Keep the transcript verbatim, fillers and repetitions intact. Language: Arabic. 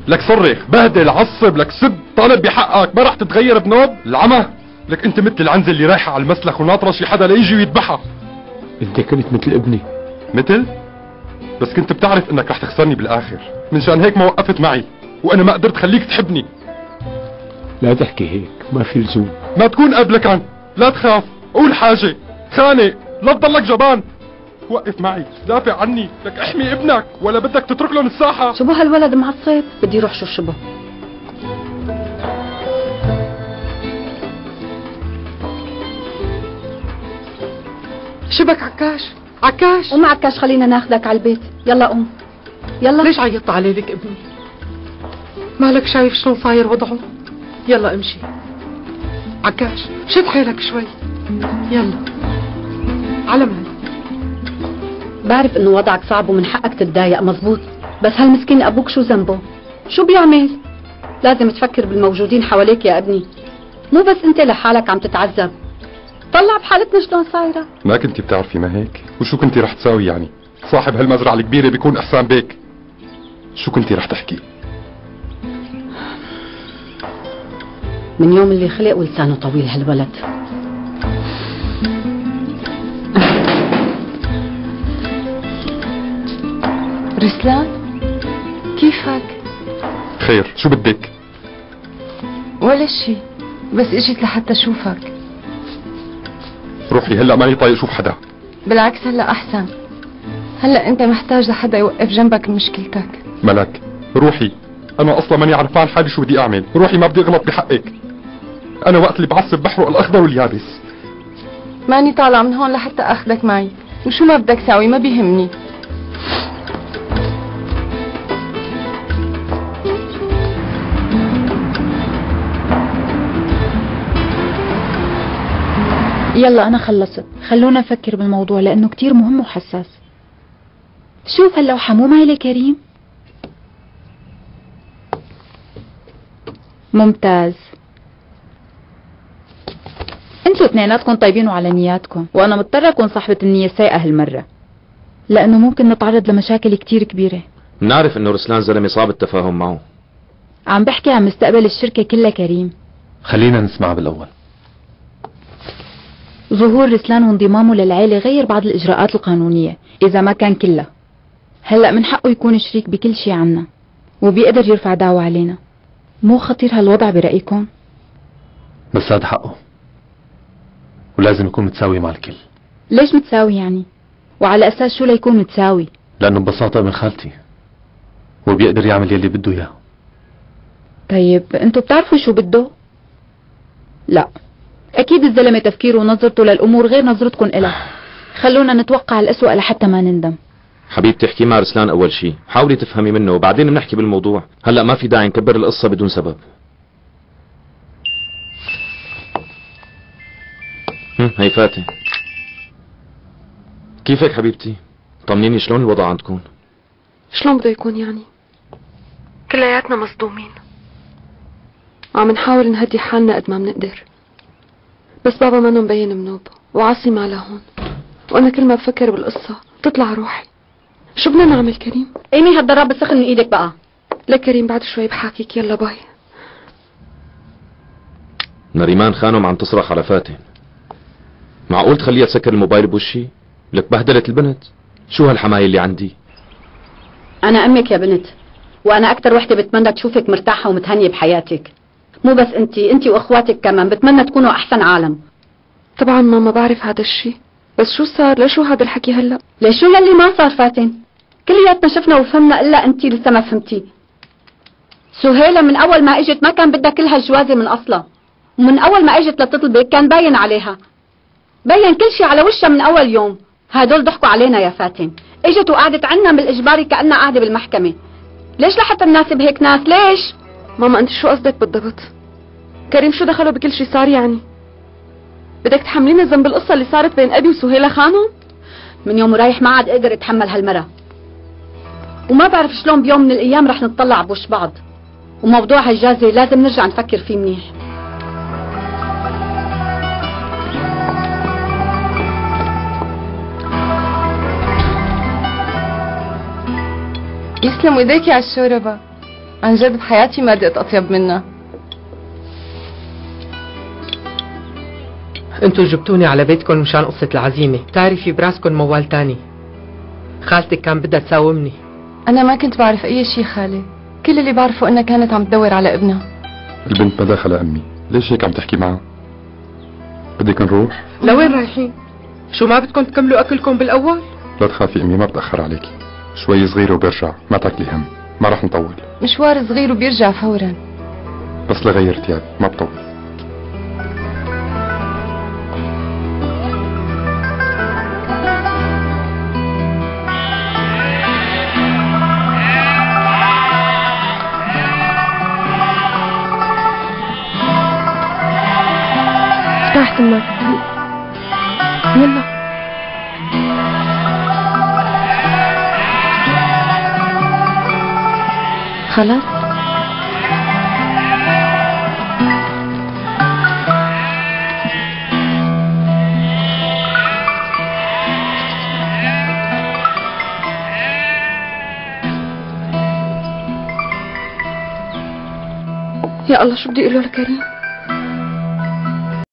لك صرخ بهدل عصب لك سب طالب بحقك، ما رح تتغير بنوب العمى. لك انت مثل العنزه اللي رايحه على المسلخ وناطره شي حدا ليجي ويذبحها. انت كنت مثل ابني. مثل؟ بس كنت بتعرف انك رح تخسرني بالاخر، من شان هيك ما وقفت معي، وانا ما قدرت خليك تحبني. لا تحكي هيك، ما في لزوم. ما تكون قبلك عن، لا تخاف، قول حاجه، خانق، لا تضلك جبان. وقف معي، دافع عني، لك احمي ابنك، ولا بدك تترك لهم الساحه؟ شو بو هالولد معصب؟ بدي اروح شو شبه. شبك عكاش؟ عكاش قوم عكاش، خلينا ناخذك على البيت. يلا قوم يلا. ليش عيطت عليه لك ابني؟ مالك شايف شلون صاير وضعه؟ يلا امشي عكاش، شد حيلك شوي. يلا على مهلك. بعرف انه وضعك صعب ومن حقك تتضايق، مزبوط، بس هالمسكين ابوك شو ذنبه؟ شو بيعمل؟ لازم تفكر بالموجودين حواليك يا ابني، مو بس انت لحالك عم تتعذب. طلع بحالتنا شلون صايره. ما كنتي بتعرفي ما هيك؟ وشو كنتي رح تساوي يعني؟ صاحب هالمزرعه الكبيره بيكون احسان بيك. شو كنتي رح تحكي؟ من يوم اللي خلق ولسانه طويل هالولد. رسلان كيفك؟ خير، شو بدك؟ ولا شي، بس اجيت لحتى اشوفك. روحي، هلا ماني طايق اشوف حدا. بالعكس هلا احسن، هلا انت محتاج لحدا يوقف جنبك بمشكلتك. ملك روحي، انا اصلا ماني عرفان حالي شو بدي اعمل. روحي، ما بدي اغلط بحقك. انا وقت اللي بعصب بحرق الاخضر واليابس. ماني طالع من هون لحتى اخذك معي، وشو ما بدك ساوي ما بيهمني. يلا أنا خلصت، خلونا نفكر بالموضوع لأنه كتير مهم وحساس. شوف هاللوحة مو مايلة كريم؟ ممتاز. انتوا اثنيناتكم طيبين وعلى نياتكم، وأنا مضطرة أكون صاحبة النية السيئة هالمرة، لأنه ممكن نتعرض لمشاكل كتير كبيرة. بنعرف إنه رسلان زلمة صعب التفاهم معه. عم بحكي عن مستقبل الشركة كلها كريم. خلينا نسمع بالأول. ظهور رسلان وانضمامه للعيلة غير بعض الإجراءات القانونية، إذا ما كان كلها. هلأ من حقه يكون شريك بكل شي عنا، وبيقدر يرفع دعوة علينا. مو خطير هالوضع برأيكم؟ بس هذا حقه، ولازم يكون متساوي مع الكل. ليش متساوي يعني؟ وعلى أساس شو ليكون متساوي؟ لأنه ببساطة ابن خالتي، وبيقدر يعمل يلي بده إياه. طيب انتوا بتعرفوا شو بده؟ لا، أكيد الزلمة تفكيره ونظرته للأمور غير نظرتكم إلها. خلونا نتوقع الأسوأ لحتى ما نندم. حبيبتي احكي مع رسلان أول شي، حاولي تفهمي منه وبعدين بنحكي بالموضوع. هلأ ما في داعي نكبر القصة بدون سبب. هم هي فاتن. كيفك حبيبتي؟ طمنيني شلون الوضع عندكم؟ شلون بده يكون يعني؟ كلياتنا مصدومين، عم نحاول نهدي حالنا قد ما بنقدر، بس بابا منه مبين منوب وعاصي ما لهون، وانا كل ما بفكر بالقصة تطلع روحي. شو بدنا نعمل كريم؟ ايمي هالضرب سخن من ايدك بقى. لا كريم بعد شوي بحاكيك، يلا باي. نريمان خانم عم تصرخ على فاتن. معقول تخليها تسكر الموبايل بوشي؟ لك بهدلت البنت. شو هالحماية اللي عندي؟ انا امك يا بنت، وانا اكتر وحدة بتمنى تشوفك مرتاحة ومتهنية بحياتك. مو بس انتي، انتي واخواتك كمان بتمنى تكونوا احسن عالم. طبعا ماما بعرف هذا الشيء، بس شو صار؟ لشو هذا الحكي هلا؟ ليش شو يلي ما صار فاتن؟ كلياتنا شفنا وفهمنا الا انتي لسه ما فهمتي. سهيلة من اول ما اجت ما كان بدها كل هالجوازة من اصلها، ومن اول ما اجت لتطلبك كان باين عليها، بين كل شيء على وشها من اول يوم. هدول ضحكوا علينا يا فاتن، اجت وقعدت عنا بالاجباري كأنها قاعدة بالمحكمة. ليش لحتى نناسب هيك ناس؟ ليش؟ ماما انت شو قصدك بالضبط؟ كريم شو دخله بكل شيء صار يعني؟ بدك تحملين الذنب بالقصة اللي صارت بين ابي وسهيلة خانم؟ من يوم ورايح ما عاد اقدر اتحمل هالمرة، وما بعرف شلون بيوم من الايام رح نطلع بوش بعض، وموضوع هالجازة لازم نرجع نفكر فيه منيح. يسلم ايديكي على الشوربة. عن جد بحياتي ما دقت أطيب منها. انتوا جبتوني على بيتكم مشان قصة العزيمة، بتعرفي براسكم موال تاني. خالتك كان بدها تساومني. أنا ما كنت بعرف أي شي خالي، كل اللي بعرفه إنها كانت عم تدور على ابنها. البنت ما داخلة أمي، ليش هيك عم تحكي معها؟ بدك نروح؟ لوين رايحين؟ شو ما بدكم تكملوا أكلكم بالأول؟ لا تخافي أمي، ما بتأخر عليكي، شوي صغيرة وبرجع، ما تاكلي هم، ما رح نطول. مشوار صغير وبيرجع فورا. بس لغير تياب، ما بطول. ارتحت معك. يلا. خلاص. يا الله شو بدي اقول له لكريم؟